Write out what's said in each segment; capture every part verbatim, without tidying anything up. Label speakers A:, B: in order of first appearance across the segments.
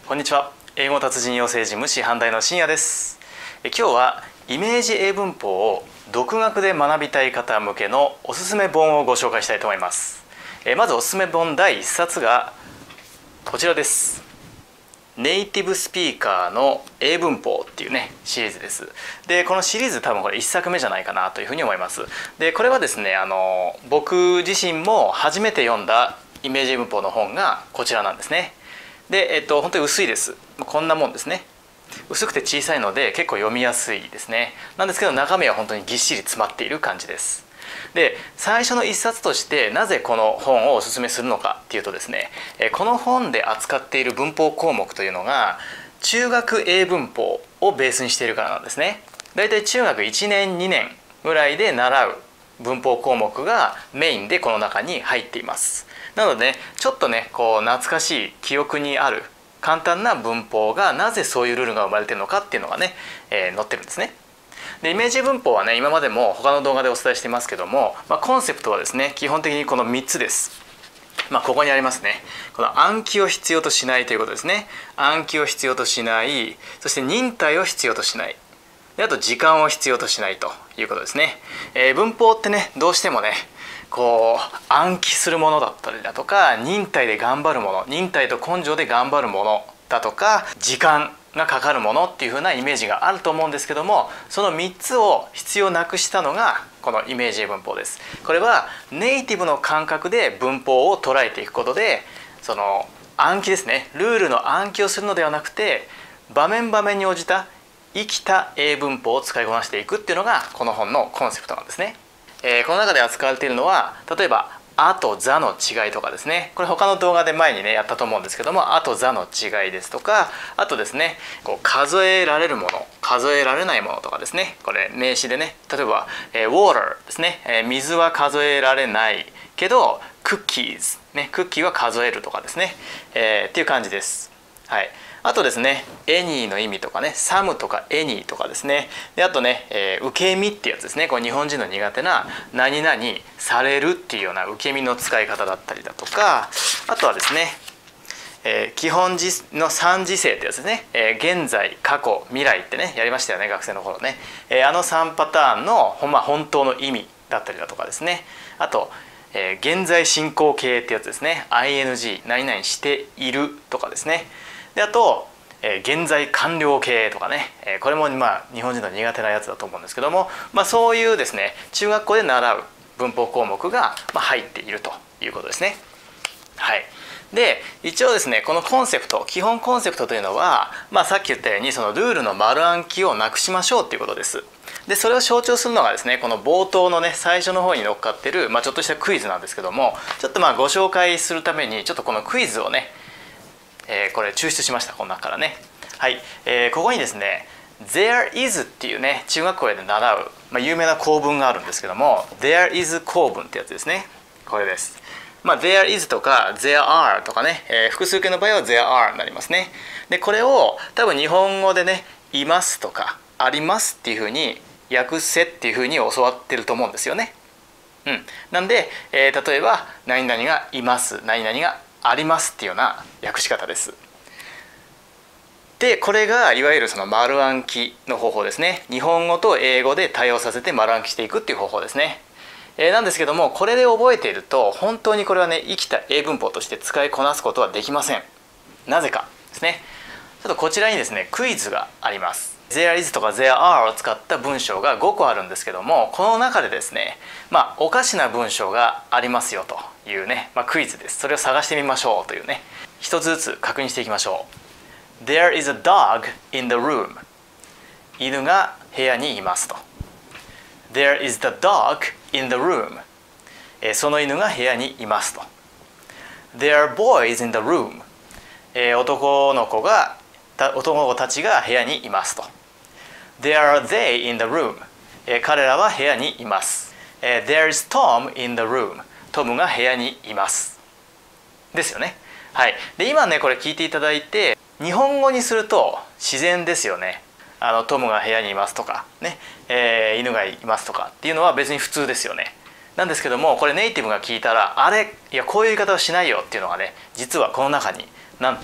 A: こんにちは。英語達人養成事務師半大の深夜です。え今日はイメージ英文法を独学で学びたい方向けのおすすめ本をご紹介したいと思います。えまずおすすめ本だいいっさつがこちらです。ネイティブスピーカーの英文法っていうねシリーズです。でこのシリーズ多分これいっさくめじゃないかなというふうに思います。でこれはですねあの僕自身も初めて読んだイメージ英文法の本がこちらなんですね。で、えっと、本当に薄いです。こんなもんですね。薄くて小さいので結構読みやすいですね。なんですけど中身は本当にぎっしり詰まっている感じです。で最初の一冊としてなぜこの本をおすすめするのかっていうとですね、この本で扱っている文法項目というのが中学英文法をベースにしているからなんですね。だいたい中学いちねんにねんぐらいで習う文法項目がメインでこの中に入っています。なので、ね、ちょっとねこう懐かしい記憶にある簡単な文法がなぜそういうルールが生まれているのかっていうのがね、えー、載ってるんですね。でイメージ文法はね今までも他の動画でお伝えしていますけども、まあ、コンセプトはですね基本的にこのみっつです。まあ、ここにありますね。この暗記を必要としないということですね。暗記を必要としない、そして忍耐を必要としない。であと時間を必要としないということですね。えー、文法ってねどうしてもねこう暗記するものだったりだとか忍耐で頑張るもの忍耐と根性で頑張るものだとか時間がかかるものっていう風なイメージがあると思うんですけども、そのみっつを必要なくしたのがこのイメージ文法です。これはネイティブの感覚で文法を捉えていくことでその暗記ですねルールの暗記をするのではなくて場面場面に応じた生きた英文法を使いこなしていくっていうのがこの本のコンセプトなんですね。えー、この中で扱われているのは例えば「あ」と「ざ」の違いとかですね。これ他の動画で前にねやったと思うんですけども「あ」と「ざ」の違いですとか、あとですねこう数えられるもの数えられないものとかですね。これ名詞でね例えば「えー、water」ですね、えー、水は数えられないけど「cookies」ねクッキーは数えるとかですね、えー、っていう感じです。はい、あとですね「any」の意味とかね「some」とか「any」とかですね。であとね、えー、受け身ってやつですね。これ日本人の苦手な「何々される」っていうような受け身の使い方だったりだとか、あとはですね、えー、基本時のさん次制ってやつですね、えー、現在過去未来ってねやりましたよね学生の頃ね、えー、あのさんパターンの、まあ、本当の意味だったりだとかですね。あとえー、現在進行形ってやつですね アイエヌジー 何々しているとかですね。であと、えー、現在完了形とかね、えー、これもまあ日本人の苦手なやつだと思うんですけども、まあ、そういうですね中学校で習う文法項目がまあ入っているということですね。はい、で一応ですねこのコンセプト基本コンセプトというのは、まあ、さっき言ったようにそのルールの丸暗記をなくしましょうということです。でそれを象徴するのがですねこの冒頭のね最初の方に乗っかってる、まあ、ちょっとしたクイズなんですけども、ちょっとまあご紹介するためにちょっとこのクイズをね、えー、これ抽出しましたこの中からね。はい、えー、ここにですね「There is」っていうね中学校で習う、まあ、有名な構文があるんですけども「There is」構文ってやつですね。これです。まあ、there is とか there are とかね、えー、複数形の場合は there are になりますね。でこれを多分日本語でねいますとかありますっていうふうに訳せっていうふうに教わってると思うんですよね。うん、なんで、えー、例えば何々がいます何々がありますっていうような訳し方です。でこれがいわゆるその丸暗記の方法ですね。日本語と英語で対応させて丸暗記していくっていう方法ですね。えー、なんですけどもこれで覚えていると本当にこれはね生きた英文法として使いこなすことはできません。なぜかですね。ちょっとこちらにですねクイズがあります。There is とか There are を使った文章がごこあるんですけども、この中でですねまあおかしな文章がありますよというね、まあ、クイズです。それを探してみましょうというね一つずつ確認していきましょう。There is a dog in the room。 犬が部屋にいますと。There is the dog in the room。 その犬が部屋にいますと。There are boys in the room。 男の子が男の子たちが部屋にいますと。There are they in the room。 彼らは部屋にいます。There is Tom in the room。 トムが部屋にいますですよね。はい、で今ねこれ聞いていただいて日本語にすると自然ですよね。あのトムが部屋にいますとかね、えー、犬がいますとかっていうのは別に普通ですよね。なんですけどもこれネイティブが聞いたらあれいやこういう言い方はしないよっていうのがね実はこの中になんと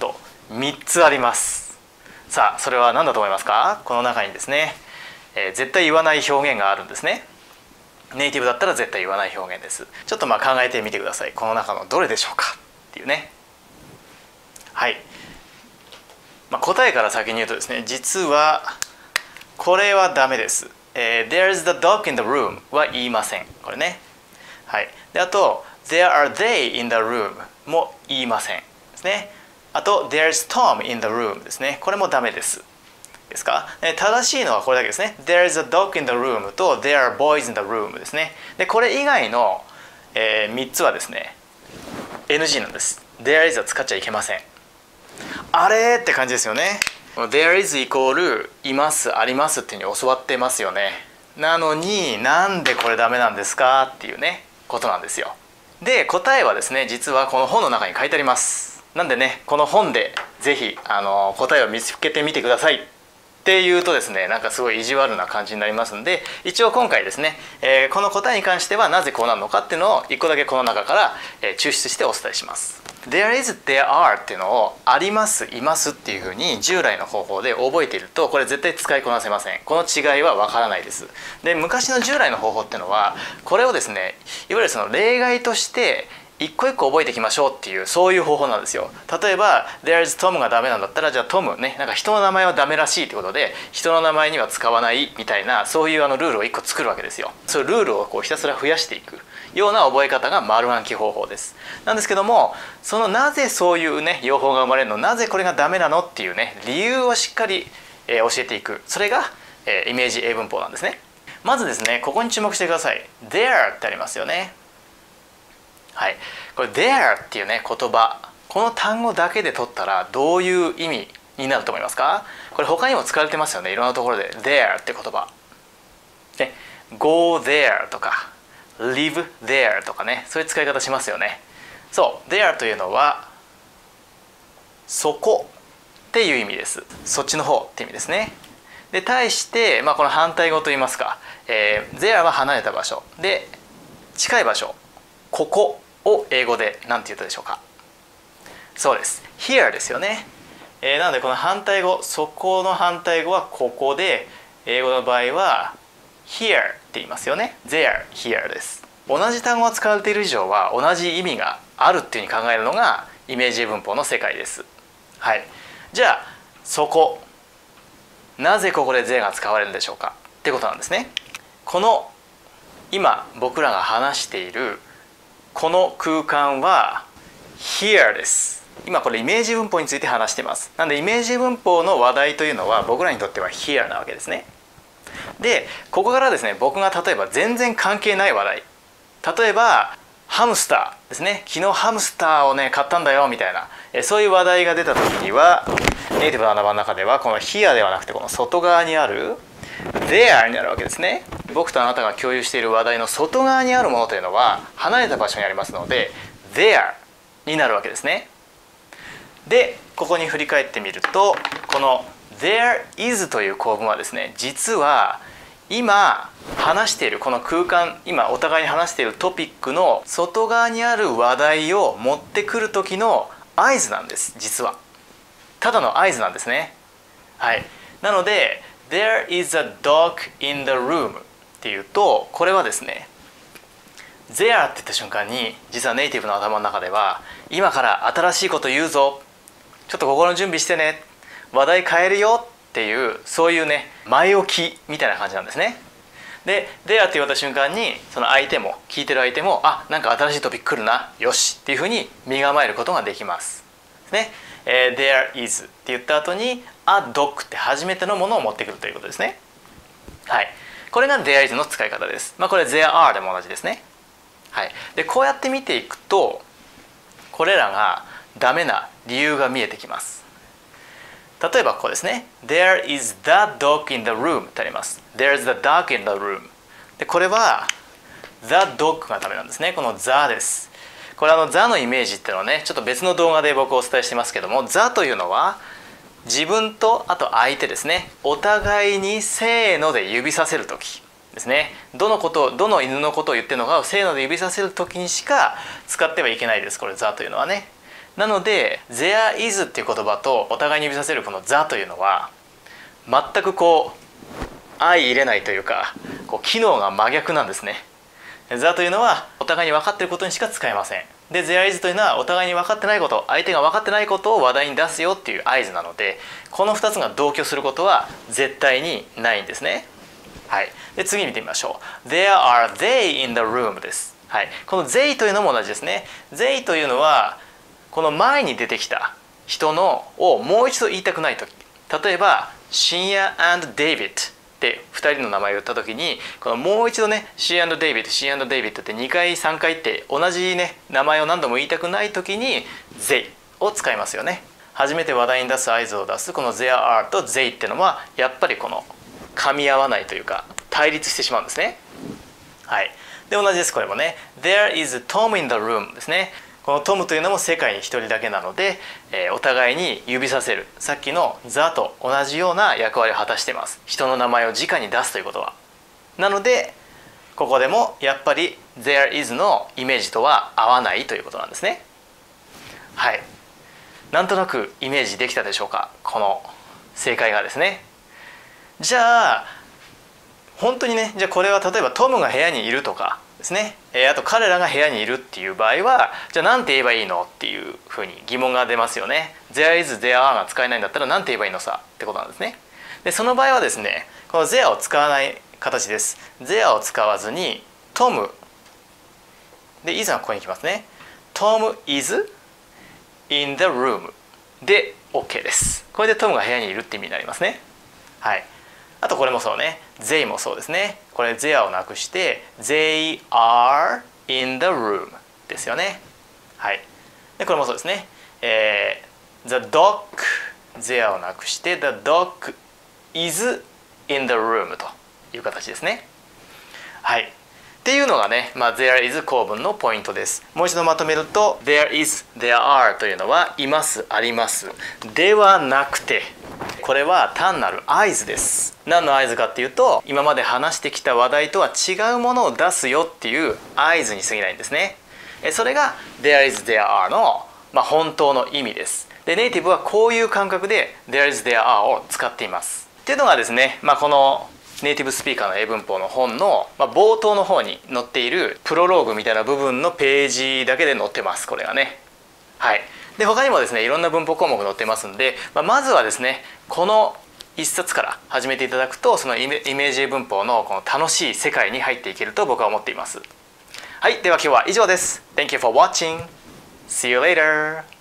A: みっつあります。さあそれは何だと思いますか？この中にですね、えー、絶対言わない表現があるんですね。ネイティブだったら絶対言わない表現です。ちょっとまあ考えてみてください。この中のどれでしょうかっていうね。はい、まあ、答えから先に言うとですね、実はこれはダメです。えー、There's the dog in the room は言いません。これね。はい。であと There are they in the room も言いませんですね。あと There's Tom in the room ですね。これもダメです。ですか。正しいのはこれだけですね。There's a dog in the room と There are boys in the room ですね。でこれ以外の、えー、みっつはですね エヌジー なんです。There is は使っちゃいけません。あれって感じですよね。There is イコールいますありますっていうふうに教わってますよね。なのになんでこれダメなんですかっていうねことなんですよ。で答えはですね実はこの本の中に書いてあります。なんでねこの本でぜひあの答えを見つけてみてくださいっていうとですねなんかすごい意地悪な感じになりますんで、一応今回ですね、えー、この答えに関してはなぜこうなるのかっていうのをいっこだけこの中から、えー、抽出してお伝えします。There is, there are っていうのをありますいますっていうふうに従来の方法で覚えているとこれ絶対使いこなせません。この違いはわからないです。で昔の従来の方法っていうのはこれをですねいわゆるその例外として一個一個覚えていきましょうっていうそういう方法なんですよ。例えば There is Tom がダメなんだったらじゃあ Tom ねなんか人の名前はダメらしいってことで人の名前には使わないみたいなそういうあのルールを一個作るわけですよ。そういうルールをこうひたすら増やしていくような覚え方が丸暗記方法です。なんですけどもそのなぜそういうね用法が生まれるのなぜこれがダメなのっていうね理由をしっかり、えー、教えていくそれが、えー、イメージ英文法なんですね。まずですねここに注目してください。 There ってありますよね。はい、これ There っていうね言葉この単語だけで取ったらどういう意味になると思いますか？これ他にも使われてますよねいろんなところで There って言葉、ね、Go there とか Live there とかねそういう使い方しますよね。そう There というのはそこっていう意味です。そっちの方って意味ですね。で対して、まあ、この反対語といいますか、えー、There は離れた場所で近い場所ここを英語で何て言ったでしょうか？そうです Here ですよね。えー、なのでこの反対語そこの反対語はここで英語の場合は Here って言いますよね。 There Here です。同じ単語が使われている以上は同じ意味があるっていうふうに考えるのがイメージ文法の世界です。はい、じゃあそこなぜここで There が使われるんでしょうかってことなんですね。この今僕らが話しているこの空間は Here です。今これイメージ文法について話しています。なのでイメージ文法の話題というのは僕らにとっては Here なわけですね。でここからですね僕が例えば全然関係ない話題例えばハムスターですね昨日ハムスターをね買ったんだよみたいなそういう話題が出た時にはネイティブの穴場の中ではこの Here ではなくてこの外側にある There になるわけですね。僕とあなたが共有している話題の外側にあるものというのは離れた場所にありますので There になるわけですね。でここに振り返ってみるとこの There is という構文はですね実は今話しているこの空間今お互いに話しているトピックの外側にある話題を持ってくる時の合図なんです。実はただの合図なんですね。はい、なので There is a dog in the room っていうとこれはですね There って言った瞬間に実はネイティブの頭の中では今から新しいこと言うぞちょっと心の準備してね話題変えるよっていうそういうね前置きみたいな感じなんですね。で There って言われた瞬間にその相手も聞いてる相手もあなんか新しいトピック来るなよしっていうふうに身構えることができますね。えー、There is って言った後に A dog って初めてのものを持ってくるということですね。はい、これが There is の使い方です。まあこれ There are でも同じですね。はい、でこうやって見ていくとこれらがダメな理由が見えてきます。例えばここですね There is the dog in the room ってあります。 There is the dog in the room でこれは the dog がダメなんですね。この the です。これあの the のイメージっていうのはねちょっと別の動画で僕お伝えしてますけども the というのは自分とあと相手ですねお互いにせーので指させる時ですね。どのことどの犬のことを言ってるのかをせーので指させる時にしか使ってはいけないです。これ the というのはね。 なので there is っていう言葉とお互いに指させるこの the というのは全くこう相入れないというか、こう機能が真逆なんですね。the というのはお互いに分かっていることにしか使えません。で there is というのはお互いに分かってないこと、相手が分かってないことを話題に出すよっていう合図なので、このふたつが同居することは絶対にないんですね。はい、で次見てみましょう。 There are they in the room です。はい、この they というのも同じですね。 they というのはこの前に出てきた人のをもう一度言いたくないとき、例えば深夜 and David ってふたりの名前を言ったときに、このもう一度ね She and David She and David ってにかいさんかいって同じね名前を何度も言いたくないときに they を使いますよね。初めて話題に出す合図を出すこの there are と they ってのはやっぱりこの噛み合わないというか対立してしまうんですね。はい、で同じです。これもね There is Tom in the room ですね。このトムというのも世界に一人だけなので、えー、お互いに指させる、さっきの the と同じような役割を果たしています。人の名前を直に出すということは。なのでここでもやっぱり there is のイメージとは合わないということなんですね。はい、なんとなくイメージできたでしょうか、この正解がですね。じゃあ本当にね、じゃあこれは例えばトムが部屋にいるとかですね、えー、あと彼らが部屋にいるっていう場合はじゃあ何て言えばいいのっていうふうに疑問が出ますよね。 There is there are が使えないんだったら何て言えばいいのさってことなんですね。でその場合はですね、この there を使わない形です。 there を使わずにトムで is がここに来ますね。 Tom is in the room で OK です。これでトムが部屋にいるって意味になりますね。はい、あとこれもそうね、they もそうですね。これ there をなくして they are in the room ですよね。はい、でこれもそうですね、えー、the dog there をなくして the dog is in the room という形ですね。はい、っていうのがね、まあ、there is 構文のポイントです。もう一度まとめると there is there are というのはいますありますではなくて、これは単なる合図です。何の合図かっていうと、今まで話してきた話題とは違うものを出すよっていう合図に過ぎないんですね。それが there is there are の、まあ、本当の意味です。でネイティブはこういう感覚で there is there are を使っています。っていうのがですね、まあ、このネイティブスピーカーの英文法の本の、まあ、冒頭の方に載っているプロローグみたいな部分のページだけで載ってます。これがね。はい。で他にもですねいろんな文法項目載ってますんで、まあ、まずはですねこの一冊から始めていただくと、そのイメージ文法のこの楽しい世界に入っていけると僕は思っています。はい、では今日は以上です。 Thank you for watching. See you later.